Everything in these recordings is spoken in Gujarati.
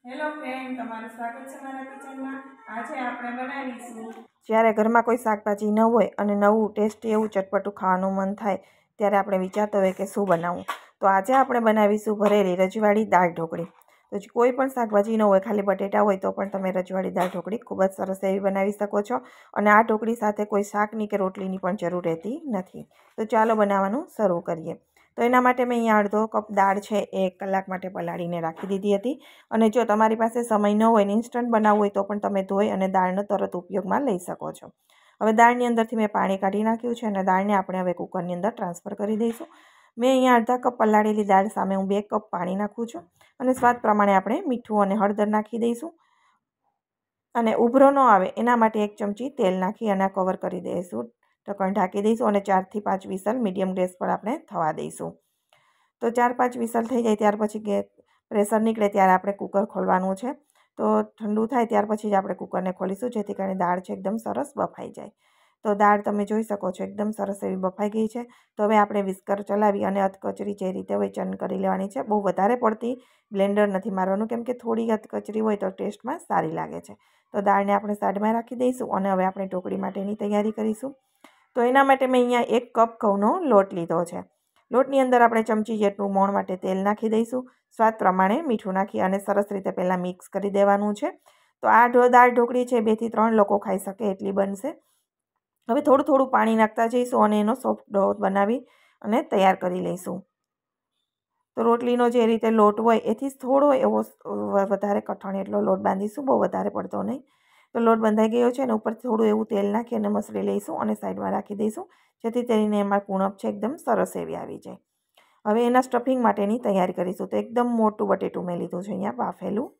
હેલો ફ્રેન્ડ, તમારું સ્વાગત છે મારા કિચનમાં। આજે આપણે બનાવીશું જ્યારે ઘરમાં કોઈ શાકભાજી ન હોય અને નવું ટેસ્ટી એવું ચટપટું ખાવાનું મન થાય ત્યારે આપણે વિચારતા હોય કે શું બનાવવું। તો આજે આપણે બનાવીશું ભરેલી રજવાડી દાળ ઢોકળી। તો કોઈ પણ શાકભાજી ન હોય, ખાલી બટેટા હોય તો પણ તમે રજવાડી દાળ ઢોકળી ખૂબ જ સરસ એવી બનાવી શકો છો। અને આ ઢોકળી સાથે કોઈ શાકની કે રોટલીની પણ જરૂર રહેતી નથી। તો ચાલો બનાવવાનું શરૂ કરીએ। તો એના માટે મેં અહીંયા અડધો કપ દાળ છે એ 1 કલાક માટે પલાળીને રાખી દીધી હતી। અને જો તમારી પાસે સમય ન હોય ને ઇન્સ્ટન્ટ બનાવવું હોય તો પણ તમે ધોઈ અને દાળનો તરત ઉપયોગમાં લઈ શકો છો। હવે દાળની અંદરથી મેં પાણી કાઢી નાખ્યું છે અને દાળને આપણે હવે કુકરની અંદર ટ્રાન્સફર કરી દઈશું। મેં અહીંયા અડધા કપ પલાળેલી દાળ સામે હું 2 કપ પાણી નાખું છું અને સ્વાદ પ્રમાણે આપણે મીઠું અને હળદર નાખી દઈશું। અને ઉભરો ન આવે એના માટે 1 ચમચી તેલ નાખી અને કવર કરી દઈશું, ઢક્કણ ઢાંકી દઈશું અને 4 થી 5 વિસલ મીડિયમ ગેસ પર આપણે થવા દઈશું। તો 4-5 વિસલ થઈ જાય ત્યાર પછી પ્રેશર નીકળે ત્યારે આપણે કુકર ખોલવાનું છે। તો ઠંડુ થાય ત્યાર પછી જ આપણે કુકરને ખોલીશું, જેથી કરીને દાળ છે એકદમ સરસ બફાઈ જાય। તો દાળ તમે જોઈ શકો છો એકદમ સરસ એવી બફાઈ ગઈ છે। તો હવે આપણે વિસ્કર ચલાવી અને અધકચરી જે રીતે હોય ચન કરી લેવાની છે। બહુ વધારે પડતી બ્લેન્ડર નથી મારવાનું, કેમ કે થોડી અધકચરી હોય તો ટેસ્ટમાં સારી લાગે છે। તો દાળને આપણે સાઈડમાં રાખી દઈશું અને હવે આપણે ઢોકળી માટેની તૈયારી કરીશું। તો એના માટે મેં અહીંયા 1 કપ ઘઉંનો લોટ લીધો છે। લોટની અંદર આપણે ચમચી જેટલું મોણ માટે તેલ નાખી દઈશું, સ્વાદ પ્રમાણે મીઠું નાખી અને સરસ રીતે પહેલાં મિક્સ કરી દેવાનું છે। તો આ દાળ ઢોકળી છે 2 થી 3 લોકો ખાઈ શકે એટલી બનશે। હવે થોડું થોડું પાણી નાખતા જઈશું અને એનો સોફ્ટ ડો બનાવી અને તૈયાર કરી લઈશું। તો રોટલીનો જે રીતે લોટ હોય એથી થોડો એવો વધારે કઠણ એટલો લોટ બાંધીશું, બહુ વધારે પડતો નહીં। તો લોટ બંધાઈ ગયો છે અને ઉપર થોડું એવું તેલ નાખી અને મસળી લઈશું અને સાઈડમાં રાખી દઈશું, જેથી કરીને એમાં કુણપ છે એકદમ સરસ એવી આવી જાય। હવે એના સ્ટફિંગ માટેની તૈયારી કરીશું। તો એકદમ મોટું બટેટું મેં લીધું છે અહીંયા બાફેલું।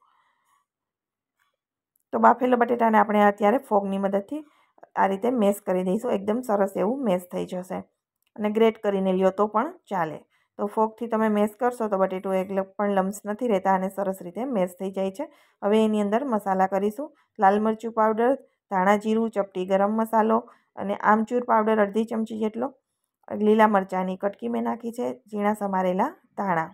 તો બાફેલા બટેટાને આપણે અત્યારે ફોગની મદદથી આ રીતે મેશ કરી દઈશું, એકદમ સરસ એવું મેશ થઈ જશે। અને ગ્રેટ કરીને લ્યો તો પણ ચાલે। તો ફોગથી તમે મેશ કરશો તો બટેટું એક પણ લમ્સ નથી રહેતા અને સરસ રીતે મેશ થઈ જાય છે। હવે એની અંદર મસાલા કરીશું। લાલ મરચું પાવડર, ધાણા જીરું, ચપટી ગરમ મસાલો અને આમચૂર પાવડર અડધી ચમચી જેટલો, લીલા મરચાંની કટકી મેં નાખી છે, ઝીણા સમારેલા ધાણા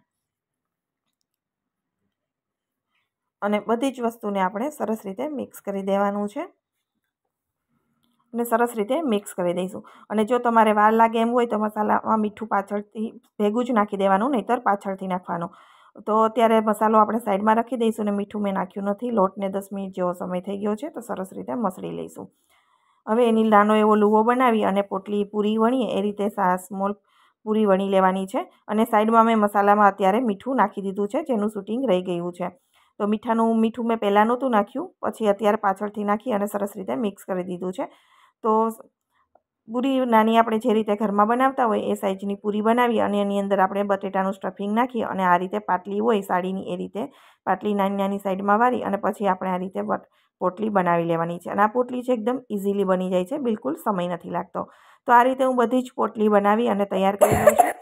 અને બધી જ વસ્તુને આપણે સરસ રીતે મિક્સ કરી દેવાનું છે અને સરસ રીતે મિક્સ કરી દઈશું। અને જો તમારે વાર લાગે એમ હોય તો મસાલામાં મીઠું પાછળથી ભેગું જ નાખી દેવાનું, નહીંતર પાછળથી નાખવાનું। તો અત્યારે મસાલો આપણે સાઈડમાં રાખી દઈશું અને મીઠું મેં નાખ્યું નથી। લોટને 10 મિનિટ જેવો સમય થઈ ગયો છે, તો સરસ રીતે મસળી લઈશું। હવે એની નાનો એવો લુવો બનાવી અને પોટલી પૂરી વણીએ એ રીતે સ્મોલ પૂરી વણી લેવાની છે। અને સાઈડમાં મેં મસાલામાં અત્યારે મીઠું નાખી દીધું છે, જેનું શૂટિંગ રહી ગયું છે। તો મીઠું મેં પહેલાં નહોતું નાખ્યું, પછી અત્યારે પાછળથી નાખી અને સરસ રીતે મિક્સ કરી દીધું છે। તો પૂરી નાની આપણે જે રીતે ઘરમાં બનાવતા હોય એ સાઈઝની પૂરી બનાવી અને એની અંદર આપણે બટેટાનું સ્ટફિંગ નાખી અને આ રીતે પાટલી હોય સાડીની એ રીતે પાટલી નાની નાની સાઈડમાં વાળી અને પછી આપણે આ રીતે પોટલી બનાવી લેવાની છે। અને આ પોટલી છે એકદમ ઇઝીલી બની જાય છે, બિલકુલ સમય નથી લાગતો। તો આ રીતે હું બધી જ પોટલી બનાવી અને તૈયાર કરી લઉં છું।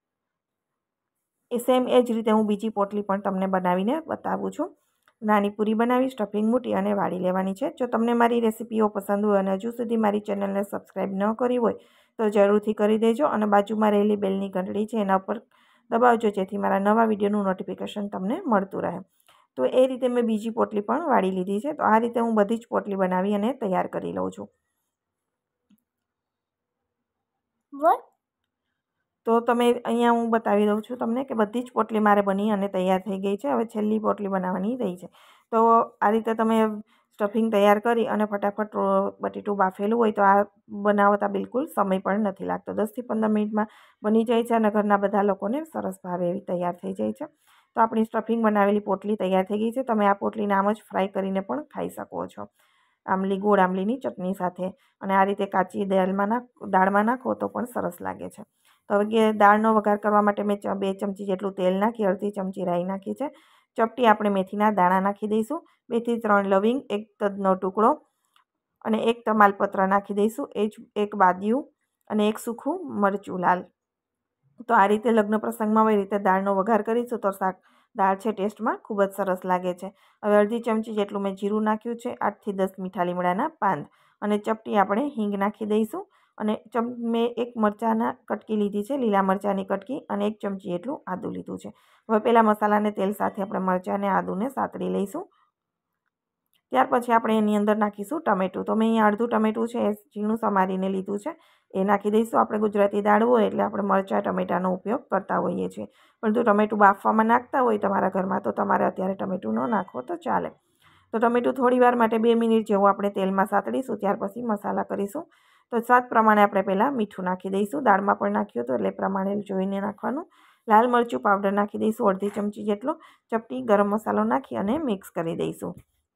એ જ રીતે હું બીજી પોટલી પણ તમને બનાવીને બતાવું છું। નાની પૂરી બનાવી, સ્ટફિંગ મૂકી અને વાળી લેવાની છે। જો તમને મારી રેસીપીઓ પસંદ હોય અને હજુ સુધી મારી ચેનલને સબસ્ક્રાઈબ ન કરી હોય તો જરૂરથી કરી દેજો અને બાજુમાં રહેલી બેલની ઘંટડી છે એના ઉપર દબાવજો, જેથી મારા નવા વિડીયોનું નોટિફિકેશન તમને મળતું રહે। તો એ રીતે મેં બીજી પોટલી પણ વાળી લીધી છે। તો આ રીતે હું બધી જ પોટલી બનાવી અને તૈયાર કરી લઉં છું। તો તમે અહીંયા હું બતાવી દઉં છું તમને કે બધી જ પોટલી મારે બની અને તૈયાર થઈ ગઈ છે। હવે છેલ્લી પોટલી બનાવવાની રહી છે। તો આ રીતે તમે સ્ટફિંગ તૈયાર કરી અને ફટાફટ બટેટું બાફેલું હોય તો આ બનાવતા બિલકુલ સમય પણ નથી લાગતો, 10 થી 15 મિનિટમાં બની જાય છે અને ઘરના બધા લોકોને સરસ ભાવે એવી તૈયાર થઈ જાય છે। તો આપણી સ્ટફિંગ બનાવેલી પોટલી તૈયાર થઈ ગઈ છે। તમે આ પોટલીને આમ જ ફ્રાય કરીને પણ ખાઈ શકો છો, ગોળ આંબલીની ચટણી સાથે। અને આ રીતે કાચી દાળમાં નાખો તો પણ સરસ લાગે છે। તો હવે દાળનો વઘાર કરવા માટે મેં 2 ચમચી જેટલું તેલ નાખી, અડધી ચમચી રાઈ નાખી છે, ચપટી આપણે મેથીના દાણા નાખી દઈશું, 2 થી 3 લવિંગ, 1 તજનો ટુકડો અને 1 તમાલપત્ર નાખી દઈશું, 1 બાદિયું અને 1 સૂખું મરચું લાલ। તો આ રીતે લગ્ન પ્રસંગમાં હોય એ રીતે દાળનો વઘાર કરીશું તો દાળ છે ટેસ્ટમાં ખૂબ જ સરસ લાગે છે। હવે અડધી ચમચી જેટલું મેં જીરું નાખ્યું છે, 8 થી 10 મીઠા લીમડાના પાન અને ચપટી આપણે હિંગ નાખી દઈશું અને મેં એક મરચાંના કટકી લીધી છે, લીલા મરચાંની કટકી, અને 1 ચમચી એટલું આદું લીધું છે. હવે પહેલાં મસાલાને તેલ સાથે આપણે મરચાં અને આદુને સાતળી લઈશું. ત્યાર પછી આપણે એની અંદર નાખીશું ટમેટું. તો મેં અહીંયા અડધું ટમેટું છે એ ઝીણું સમારીને લીધું છે, એ નાખી દઈશું. આપણે ગુજરાતી દાળ હોય એટલે આપણે મરચાં ટમેટાનો ઉપયોગ કરતા હોઈએ છીએ, પરંતુ ટમેટું બાફવામાં નાખતા હોય તમારા ઘરમાં તો તમારે અત્યારે ટમેટું ન નાખો તો ચાલે. તો ટમેટું થોડી વાર માટે 2 મિનિટ જેવું આપણે તેલમાં સાતળીશું. ત્યાર પછી મસાલા કરીશું. તો સ્વાદ પ્રમાણે આપણે પહેલાં મીઠું નાખી દઈશું. દાળમાં પણ નાખ્યું હતું એટલે પ્રમાણે જોઈને નાખવાનું. લાલ મરચું પાવડર નાખી દઈશું, અડધી ચમચી જેટલો. ચપટી ગરમ મસાલો નાખી અને મિક્સ કરી દઈશું.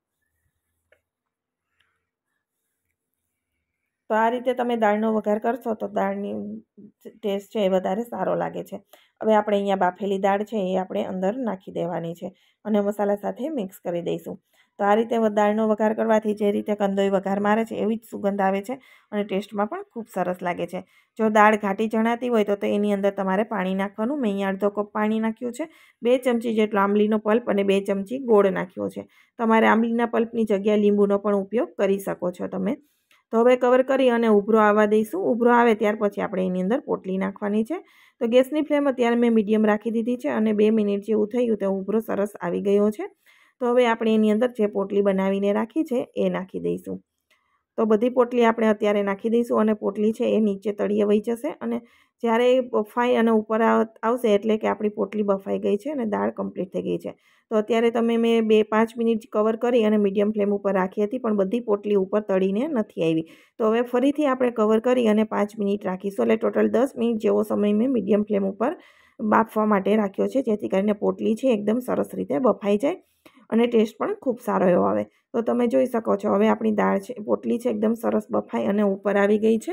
તો આ રીતે તમે દાળનો વઘાર કરશો તો દાળની ટેસ્ટ છે એ વધારે સારો લાગે છે. હવે આપણે અહીંયા બાફેલી દાળ છે એ આપણે અંદર નાખી દેવાની છે અને મસાલા સાથે મિક્સ કરી દઈશું. તો આ રીતે દાળનો વઘાર કરવાથી જે રીતે કંદોઈ વઘાર મારે છે એવી જ સુગંધ આવે છે અને ટેસ્ટમાં પણ ખૂબ સરસ લાગે છે. જો દાળ ઘાટી જણાતી હોય તો એની અંદર તમારે પાણી નાખવાનું. મેં અહીંયા અડધો કપ પાણી નાખ્યું છે. 2 ચમચી જેટલો આંબલીનો પલ્પ અને 2 ચમચી ગોળ નાખ્યો છે. તમારે આંબલીના પલ્પની જગ્યાએ લીંબુનો પણ ઉપયોગ કરી શકો છો તમે. તો હવે કવર કરી અને ઉભરો આવવા દઈશું. ઉભરો આવે ત્યાર પછી આપણે એની અંદર પોટલી નાખવાની છે. તો ગેસની ફ્લેમ અત્યારે મેં મીડિયમ રાખી દીધી છે અને 2 મિનિટ જેવું થયું તો ઉભરો સરસ આવી ગયો છે. તો હવે આપણે એની અંદર જે પોટલી બનાવીને રાખી છે એ નાખી દઈશું. તો બધી પોટલી આપણે અત્યારે નાખી દઈશું અને પોટલી છે એ નીચે તળિયે વહી જશે અને જ્યારે બફાઈ અને ઉપર આવશે એટલે કે આપણી પોટલી બફાઈ ગઈ છે અને દાળ કમ્પ્લીટ થઈ ગઈ છે. તો અત્યારે મેં 2-5 મિનિટ કવર કરી અને મીડિયમ ફ્લેમ ઉપર રાખી હતી, પણ બધી પોટલી ઉપર તળીને નથી આવી. તો હવે ફરીથી આપણે કવર કરી અને 5 મિનિટ રાખીશું, એટલે ટોટલ 10 મિનિટ જેવો સમય મેં મીડિયમ ફ્લેમ ઉપર બાફવા માટે રાખ્યો છે, જેથી કરીને પોટલી છે એકદમ સરસ રીતે બફાઈ જાય અને ટેસ્ટ પણ ખૂબ સારો એવો આવે. તો તમે જોઈ શકો છો હવે આપણી દાળ છે, પોટલી છે એકદમ સરસ બફાઈ અને ઉપર આવી ગઈ છે.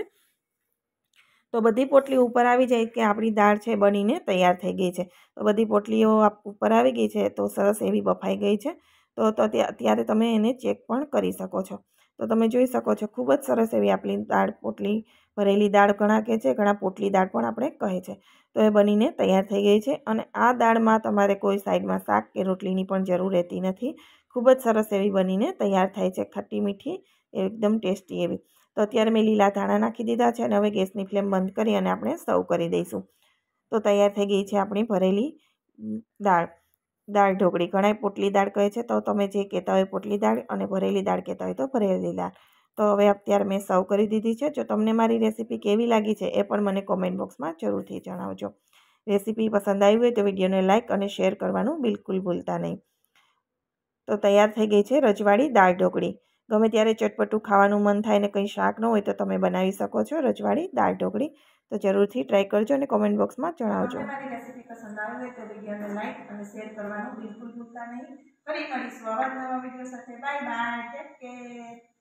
તો બધી પોટલી ઉપર આવી જાય કે આપણી દાળ છે બનીને તૈયાર થઈ ગઈ છે. તો બધી પોટલીઓ ઉપર આવી ગઈ છે તો સરસ એવી બફાઈ ગઈ છે. તો ત્યારે તમે એને ચેક પણ કરી શકો છો. તો તમે જોઈ શકો છો ખૂબ જ સરસ એવી આપણી દાળ પોટલી, ભરેલી દાળ ઘણા કહે છે, ઘણા પોટલી દાળ પણ આપણે કહે છે. તો એ બનીને તૈયાર થઈ ગઈ છે અને આ દાળમાં તમારે કોઈ સાઈડમાં શાક કે રોટલીની પણ જરૂર રહેતી નથી. ખૂબ જ સરસ એવી બનીને તૈયાર થાય છે, ખટ્ટી મીઠી એકદમ ટેસ્ટી એવી. તો અત્યારે મેં લીલા ધાણા નાખી દીધા છે અને હવે ગેસની ફ્લેમ બંધ કરી અને આપણે સર્વ કરી દઈશું. તો તૈયાર થઈ ગઈ છે આપણી ભરેલી દાળ ઢોકળી. ઘણા પોટલી દાળ કહે છે તો તમે જે કહેતા હોય પોટલી દાળ અને ભરેલી દાળ કહેતા હોય તો ભરેલી દાળ. તો હવે અત્યારે મેં સર્વ કરી દીધી છે. જો તમને મારી રેસીપી કેવી લાગી છે એ પણ મને કોમેન્ટ બોક્સમાં જરૂરથી જણાવજો. રેસીપી પસંદ આવી હોય તો વિડીયોને લાઇક અને શેર કરવાનું બિલકુલ ભૂલતા નહીં. તો તૈયાર થઈ ગઈ છે રજવાડી દાળ ઢોકળી. ગમે ત્યારે ચટપટું ખાવાનું મન થાય ને કંઈ શાક ન હોય તો તમે બનાવી શકો છો રજવાડી દાળ ઢોકળી. તો જરૂરથી ટ્રાય કરજો અને કોમેન્ટ બોક્સમાં જણાવજો. મારી રેસીપી પસંદ આવી હોય તો વિડીયોને લાઇક અને શેર કરવાનું બિલકુલ ભૂલતા નહીં. ફરી મળીશું આવા નવા વિડીયો સાથે. Bye bye, take care.